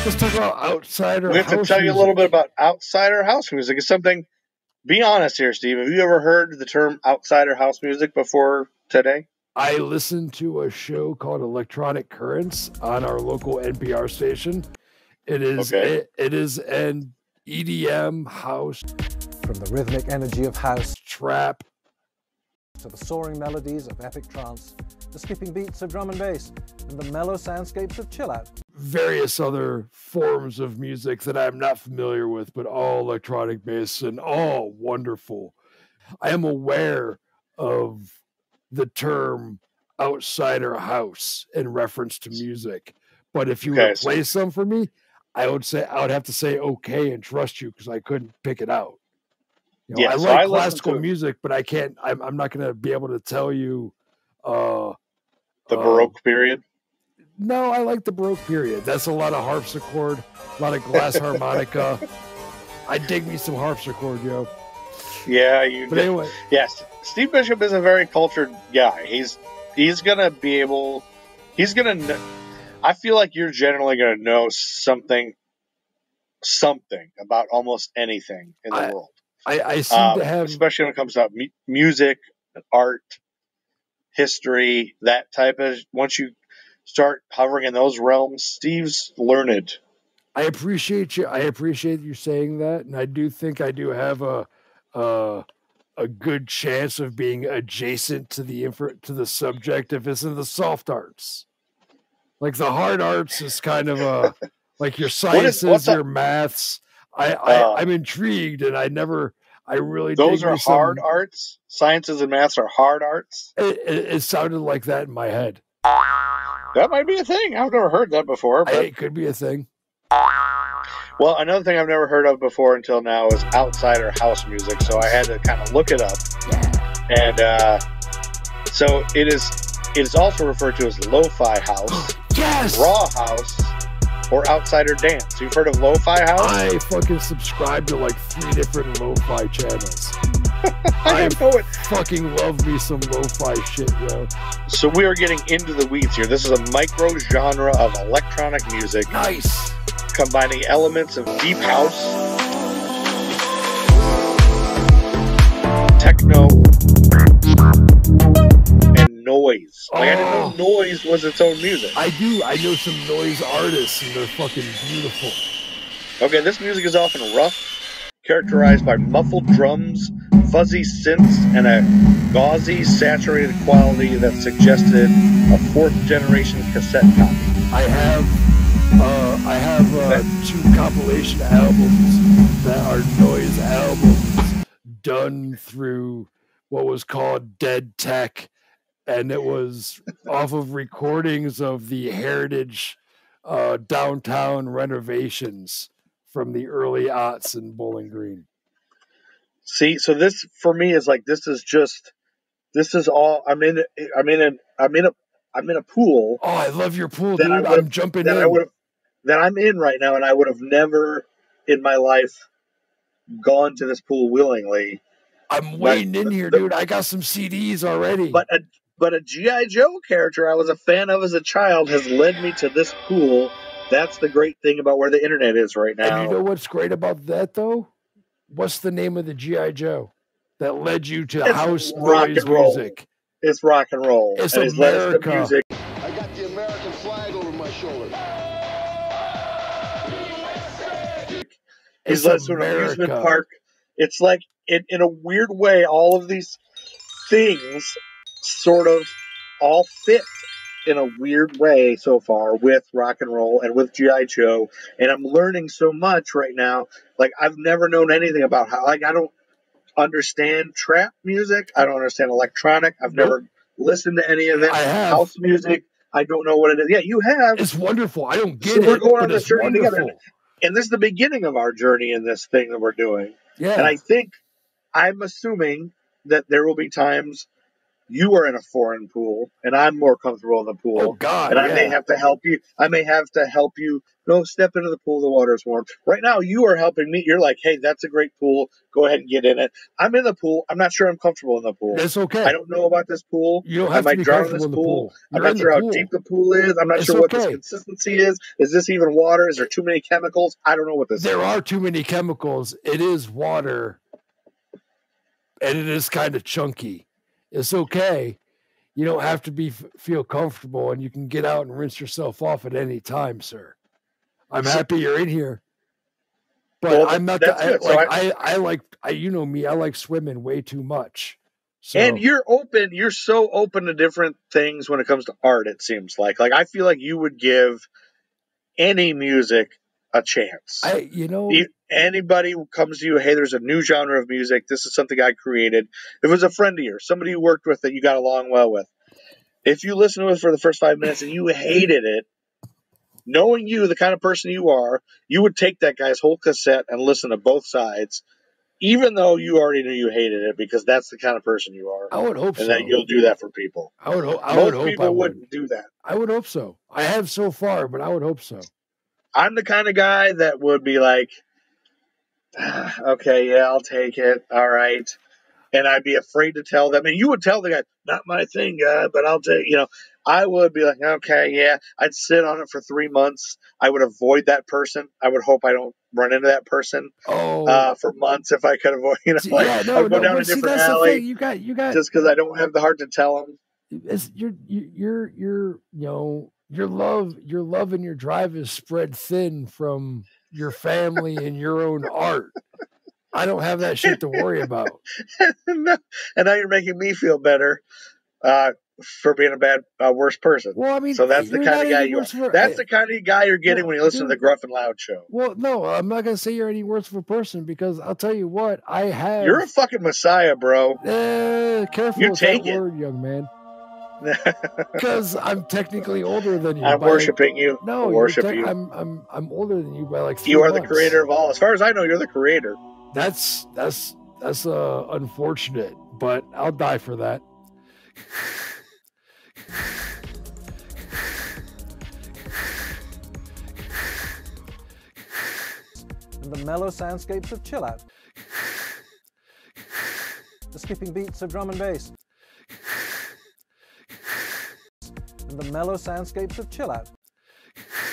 Let's talk about outsider We have to house tell you a music. little bit about outsider house music. It's something. Be honest here, Steve. Have you ever heard the term outsider house music before today? I listened to a show called Electronic Currents on our local NPR station. It is Okay. it is an EDM house From the rhythmic energy of house trap. to the soaring melodies of epic trance, the skipping beats of drum and bass, and the mellow soundscapes of chill out. Various other forms of music that I'm not familiar with, but all electronic based and all wonderful. I am aware of the term outsider house in reference to music, but if you were Okay, to play some for me, I would have to say okay and trust you because I couldn't pick it out. You know, Yeah, I so like I listen classical to music, but I can't. I'm not going to be able to tell you. the Baroque period. No, I like the Baroque period. That's a lot of harpsichord, a lot of glass harmonica. I dig me some harpsichord, yo. Yeah, you. But anyway, Yes, Steve Bishop is a very cultured guy. He's gonna be able. He's gonna. I feel like you're generally gonna know something about almost anything in the world. I seem to have, especially when it comes to music, art, history, that type of. Once you start hovering in those realms, Steve's learned. I appreciate you. I appreciate you saying that, and I do think I do have a good chance of being adjacent to the subject if it's in the soft arts. Like the hard arts is kind of like your sciences, your maths. I'm intrigued, and I really those dig are hard arts. Sciences and maths are hard arts. It sounded like that in my head. That might be a thing. I've never heard that before. But it could be a thing. Well, another thing I've never heard of before until now is outsider house music. So I had to kind of look it up. And so it is also referred to as lo-fi house, yes, raw house, or outsider dance. You've heard of lo-fi house? I fucking subscribe to like 3 different lo-fi channels. I don't know it. Fucking love me some lo-fi shit, yo. So we are getting into the weeds here. This is a micro genre of electronic music. Nice. Combining elements of deep house, techno, and noise. Like, I didn't know noise was its own music. I do. I know some noise artists, and they're fucking beautiful. Okay, this music is often rough, characterized by muffled drums, fuzzy synths, and a gauzy, saturated quality that suggested a 4th-generation cassette copy. I have 2 compilation albums that are noise albums done through what was called Dead Tech, and it was off of recordings of the Heritage downtown renovations from the early aughts in Bowling Green. See, so this for me is like this is all I'm in a pool. Oh, I love your pool, dude. I'm jumping in. That I'm in right now, and I would have never in my life gone to this pool willingly. I'm waiting in here, dude. I got some CDs already. But a G.I. Joe character I was a fan of as a child has led me to this pool. That's the great thing about where the internet is right now. And you know what's great about that, though? What's the name of the G.I. Joe that led you to house noise music? It's rock and roll. It's America. Music. I got the American flag over my shoulder. He's led to an amusement park. It's like, in a weird way, all of these things sort of all fit in a weird way so far with rock and roll and with G.I. Joe. And I'm learning so much right now. Like, I've never known anything about how, like, I don't understand trap music. I don't understand electronic. I've never listened to any of it. I have. House music. I don't know what it is. Yeah, you have. It's wonderful. I don't get so it. We're going on this journey wonderful. together. And this is the beginning of our journey in this thing that we're doing. Yeah. And I'm assuming that there will be times you are in a foreign pool and I'm more comfortable in the pool. Oh God, and I yeah. may have to help you. I may have to help you. No, step into the pool. The water is warm. Right now, you are helping me. You're like, hey, that's a great pool. Go ahead and get in it. I'm in the pool. I'm not sure I'm comfortable in the pool. That's okay. I don't know about this pool. You don't I have to might be drown in comfortable this in the pool. pool. I'm You're not in sure the how pool. deep the pool is. I'm not It's sure what this okay. consistency is. Is this even water? Is there too many chemicals? I don't know what this is. There are too many chemicals. It is water, and it is kind of chunky. It's okay. You don't have to feel comfortable, and you can get out and rinse yourself off at any time, sir. I'm happy you're in here, but Well, I'm not that's good. So I like you know me. I like swimming way too much. So, and you're open. You're so open to different things when it comes to art. It seems like I feel like you would give any music a chance. Anybody who comes to you, hey, there's a new genre of music. This is something I created. If it was a friend of yours, somebody you worked with that you got along well with, if you listen to it for the first 5 minutes and you hated it, knowing you, the kind of person you are, you would take that guy's whole cassette and listen to both sides, even though you already knew you hated it, because that's the kind of person you are. I would hope and so. that you'll do that for people. Most people wouldn't do that. I would hope so. I have so far, but I would hope so. I'm the kind of guy that would be like, okay, yeah, I'll take it. All right. And I'd be afraid to tell them. And you would tell the guy, not my thing, guy, but I'll take, I would be like, okay, yeah. I'd sit on it for 3 months. I would avoid that person. I would hope I don't run into that person for months if I could avoid, I would go down a different alley. You got just because I don't have the heart to tell them. Your love and your drive is spread thin from your family and your own art. I don't have that shit to worry about. And now you're making me feel better for being a worse person. Well, I mean, so that's the kind of guy you are. That's the kind of guy you're getting when you listen to the Gruff and Loud show. Well, no, I'm not gonna say you're any worse of a person, because I'll tell you what, You're a fucking messiah, bro. Careful with that word, young man. Because I'm technically older than you. I'm worshiping you. No, I worship you. I'm older than you by like 3 You are months. the creator of all. As far as I know, you're the creator. That's unfortunate, but I'll die for that. And the mellow soundscapes of chill out. The skipping beats of drum and bass. And the mellow soundscapes of chill out.